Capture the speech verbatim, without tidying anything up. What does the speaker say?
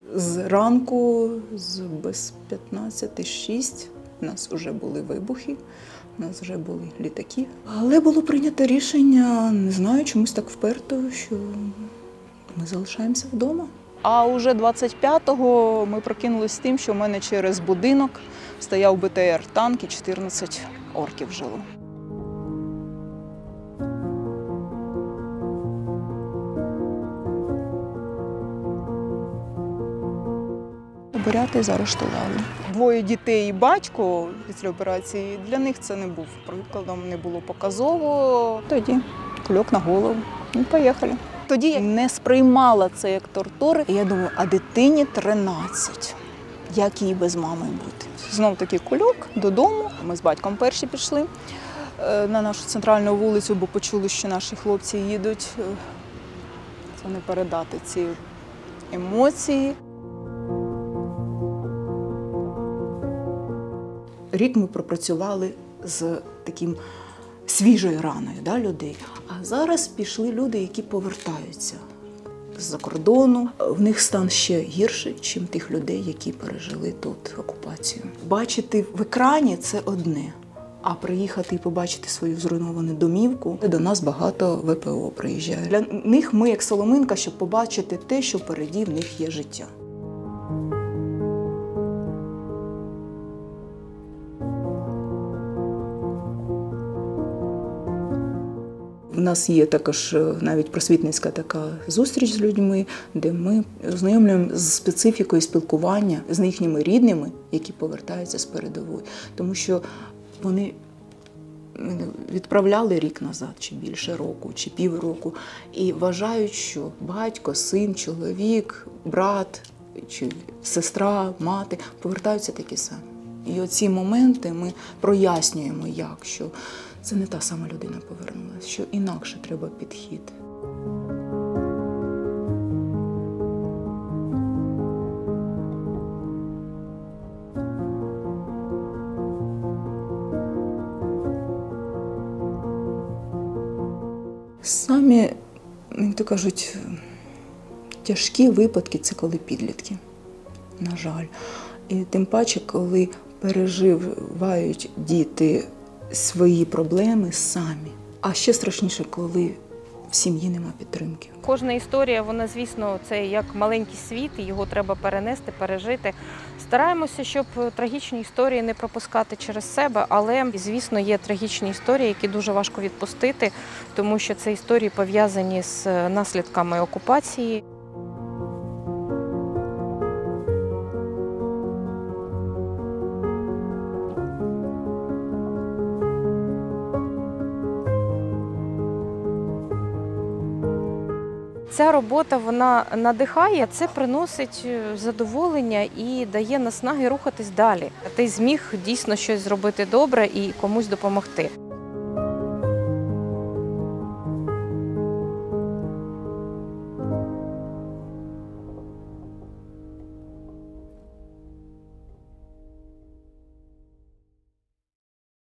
Зранку, з без п'ятнадцяти шість, у нас вже були вибухи, у нас вже були літаки. Але було прийнято рішення, не знаю, чомусь так вперто, що ми залишаємося вдома. А вже двадцять п'ятого ми прокинулися з тим, що в мене через будинок стояв Б Т Р-танк і чотирнадцять орків жило. Буряти заарештували. Двоє дітей і батько після операції, для них це не був прикладом, не було показово. Тоді кульок на голову і поїхали. Тоді я не сприймала це як тортури. І я думаю, а дитині тринадцять, як їй без мами бути? Знов таки кульок додому. Ми з батьком перші пішли на нашу центральну вулицю, бо почули, що наші хлопці їдуть. Це не передати ці емоції. Рік ми пропрацювали з таким свіжою раною, да, людей. А зараз пішли люди, які повертаються з-за кордону. В них стан ще гірший, ніж тих людей, які пережили тут окупацію. Бачити в екрані – це одне. А приїхати і побачити свою зруйновану домівку, до нас багато В П О приїжджає. Для них ми як соломинка, щоб побачити те, що впереді в них є життя. У нас є також навіть просвітницька така зустріч з людьми, де ми ознайомлюємо з специфікою спілкування з їхніми рідними, які повертаються з передової. Тому що вони відправляли рік назад, чи більше року, чи півроку, і вважають, що батько, син, чоловік, брат, чи сестра, мати повертаються такі самі. І оці моменти ми прояснюємо, як, що це не та сама людина повернулася, що інакше треба підхід. Самі, як то кажуть, тяжкі випадки – це коли підлітки, на жаль. І тим паче, коли переживають діти свої проблеми самі. А ще страшніше, коли в сім'ї нема підтримки. Кожна історія, вона, звісно, це як маленький світ, і його треба перенести, пережити. Стараємося, щоб трагічні історії не пропускати через себе, але, звісно, є трагічні історії, які дуже важко відпустити, тому що це історії пов'язані з наслідками окупації. Ця робота, вона надихає, це приносить задоволення і дає наснаги рухатись далі. Ти зміг дійсно щось зробити добре і комусь допомогти.